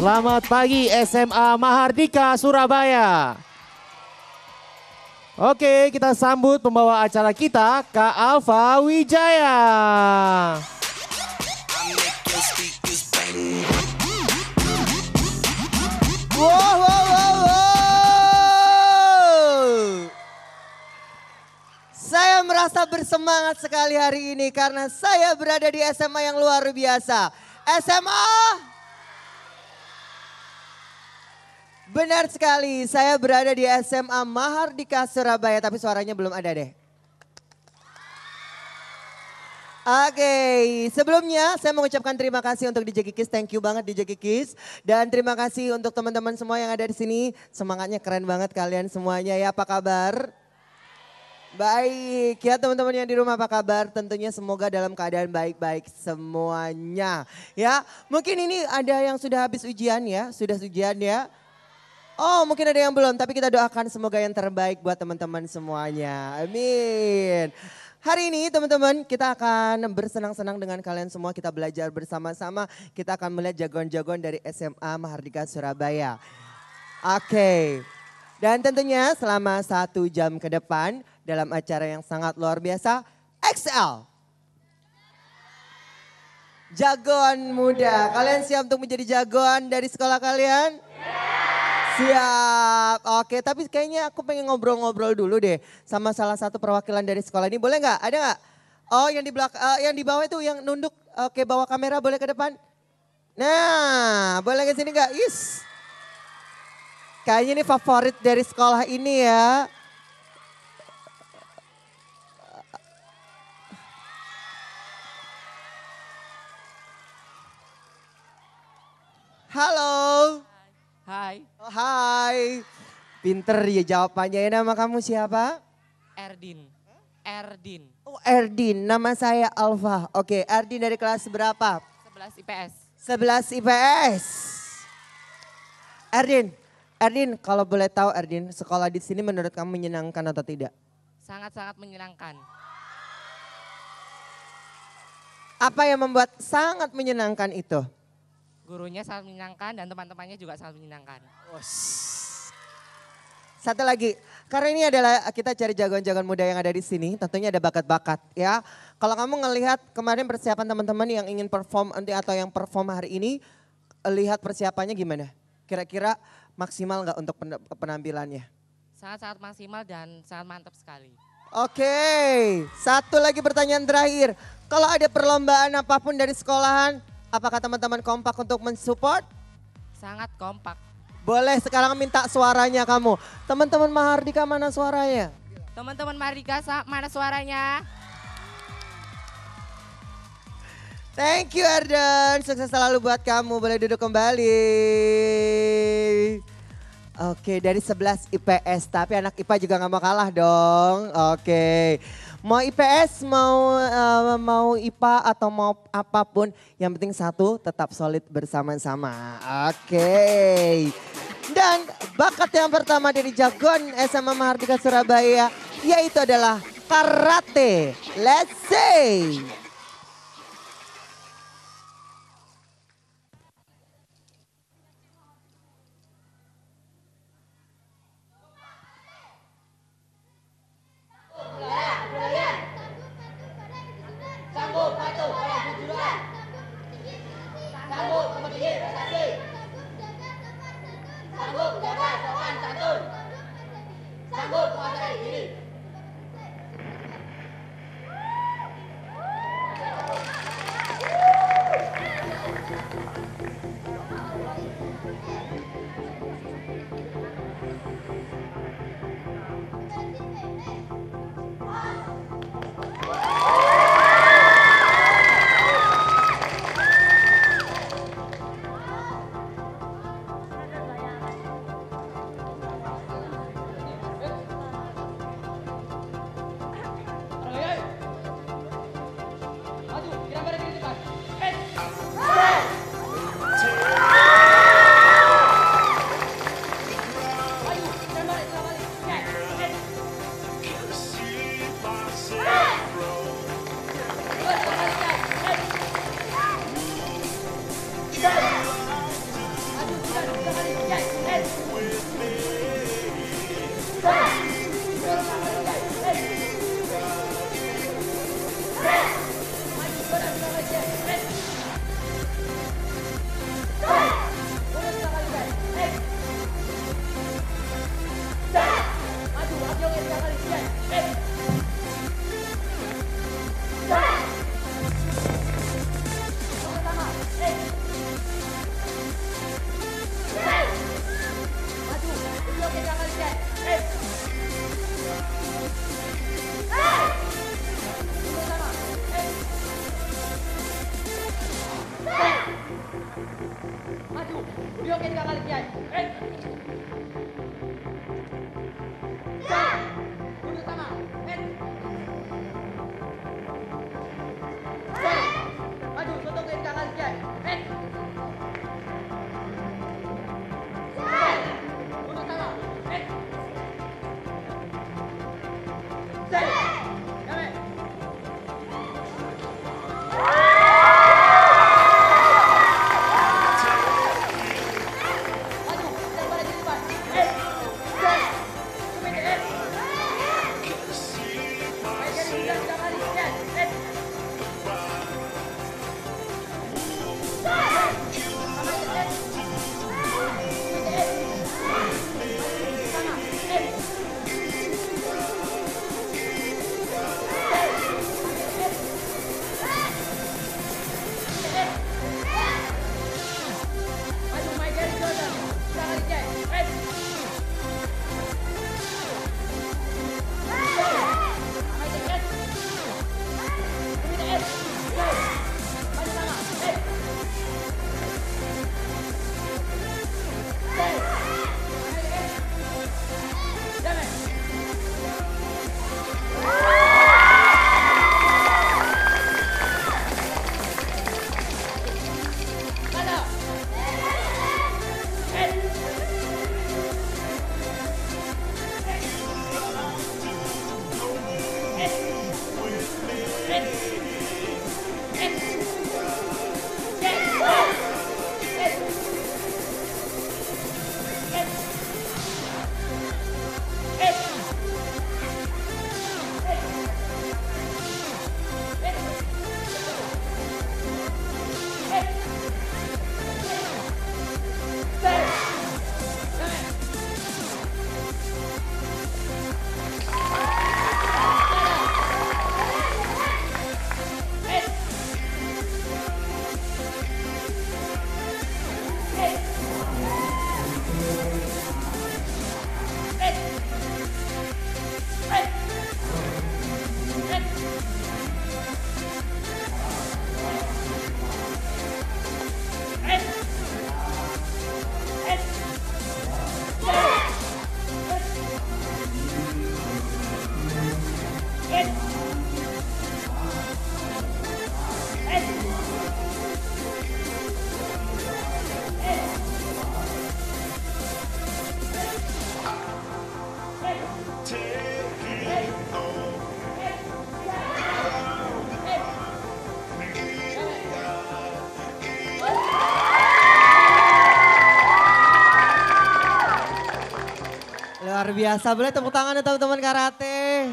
Selamat pagi SMA Mahardika Surabaya. Oke, kita sambut pembawa acara kita, Kak Alfa Wijaya. Wow, wow, wow, wow. Saya merasa bersemangat sekali hari ini karena saya berada di SMA yang luar biasa. SMA. Benar sekali, saya berada di SMA Mahardika Surabaya, tapi suaranya belum ada deh. Oke, sebelumnya saya mengucapkan terima kasih untuk DJ Kikis, thank you banget DJ Kikis. Dan terima kasih untuk teman-teman semua yang ada di sini, semangatnya keren banget kalian semuanya ya, apa kabar? Baik, ya teman-teman yang di rumah apa kabar? Tentunya semoga dalam keadaan baik-baik semuanya. Ya, mungkin ini ada yang sudah habis ujian ya, sudah ujian ya. Oh mungkin ada yang belum, tapi kita doakan semoga yang terbaik buat teman-teman semuanya. Amin. Hari ini teman-teman kita akan bersenang-senang dengan kalian semua. Kita belajar bersama-sama. Kita akan melihat jagoan-jagoan dari SMA Mahardika Surabaya. Oke. Dan tentunya selama 1 jam ke depan dalam acara yang sangat luar biasa. XL. Jagoan muda. Kalian siap untuk menjadi jagoan dari sekolah kalian? Siap, oke tapi kayaknya aku pengen ngobrol-ngobrol dulu deh sama salah satu perwakilan dari sekolah ini. Boleh nggak? Ada nggak? Oh yang di belakang, yang di bawah itu yang nunduk, oke bawa kamera boleh ke depan? Nah boleh ke sini nggak? Yes. Kayaknya ini favorit dari sekolah ini ya. Halo. Hai. Oh, hai. Pinter ya jawabannya. Nama kamu siapa? Erdin. Erdin. Oh Erdin, nama saya Alfa. Oke, Erdin dari kelas berapa? 11 IPS. 11 IPS. Erdin kalau boleh tahu Erdin, sekolah di sini menurut kamu menyenangkan atau tidak? Sangat-sangat menyenangkan. Apa yang membuat sangat menyenangkan itu? Gurunya sangat menyenangkan dan teman-temannya juga sangat menyenangkan. Satu lagi, karena ini adalah kita cari jagoan-jagoan muda yang ada di sini, tentunya ada bakat-bakat ya. Kalau kamu ngelihat kemarin persiapan teman-teman yang ingin perform atau yang perform hari ini, lihat persiapannya gimana? Kira-kira maksimal nggak untuk penampilannya? Sangat-sangat maksimal dan sangat mantap sekali. Oke, satu lagi pertanyaan terakhir. Kalau ada perlombaan apapun dari sekolahan, apakah teman-teman kompak untuk mensupport? Sangat kompak. Boleh sekarang minta suaranya kamu. Teman-teman Mahardika mana suaranya? Teman-teman Mahardika mana suaranya? Thank you Arden, sukses selalu buat kamu. Boleh duduk kembali. Oke, dari 11 IPS, tapi anak IPA juga gak mau kalah dong. Oke, mau IPS, mau IPA atau mau apapun, yang penting satu tetap solid bersama-sama. Oke, dan bakat yang pertama dari jagoan SMA Mahardika Surabaya, yaitu adalah karate. Let's say. Sambut patuh pada kejujuran. Sambut memiliki prestasi. Sambut jaga sopan santun. Sambut menguasai diri. Luar biasa, boleh tepuk tangan ya teman-teman karate.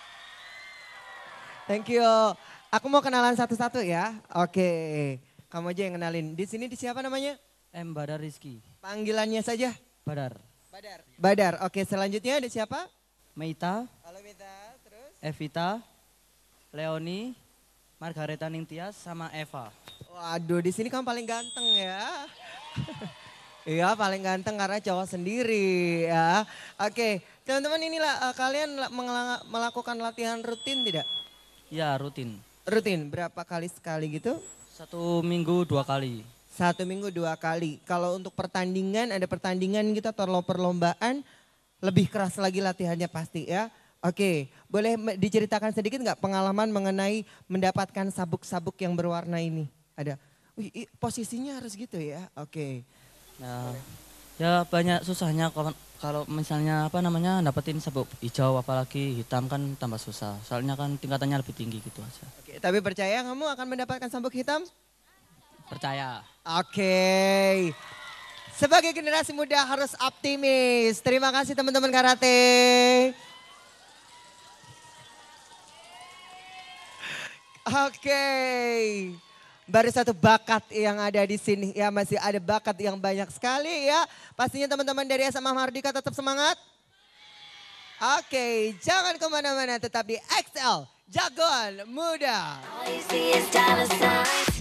Thank you. Aku mau kenalan satu-satu ya. Oke, kamu aja yang kenalin. Di sini di siapa namanya? M. Badar Rizky. Panggilannya saja. Badar. Badar. Oke, selanjutnya ada siapa? Meita, Halo Mita, terus? Evita, Leoni, Margareta Ningtyas, sama Eva. Waduh, di sini kamu paling ganteng ya. Iya, paling ganteng karena cowok sendiri ya. Oke, teman-teman inilah kalian melakukan latihan rutin tidak? Ya rutin. Rutin, berapa kali sekali gitu? 1 minggu 2 kali. 1 minggu 2 kali. Kalau untuk pertandingan, ada pertandingan gitu atau perlombaan, lebih keras lagi latihannya pasti ya. Oke, boleh diceritakan sedikit nggak pengalaman mengenai mendapatkan sabuk-sabuk yang berwarna ini? Ada, wih posisinya harus gitu ya, oke. Ya banyak susahnya kalau misalnya dapetin sabuk hijau apalagi hitam kan tambah susah. Soalnya kan tingkatannya lebih tinggi gitu aja. Oke, tapi percaya kamu akan mendapatkan sabuk hitam? Percaya. Oke. Sebagai generasi muda harus optimis. Terima kasih teman-teman karate. Oke. Baru satu bakat yang ada di sini ya, masih ada bakat yang banyak sekali ya. Pastinya teman-teman dari SMA Mahardika tetap semangat. Oke, jangan kemana-mana, tetap di XL Jagoan Muda. All you see is dollar signs.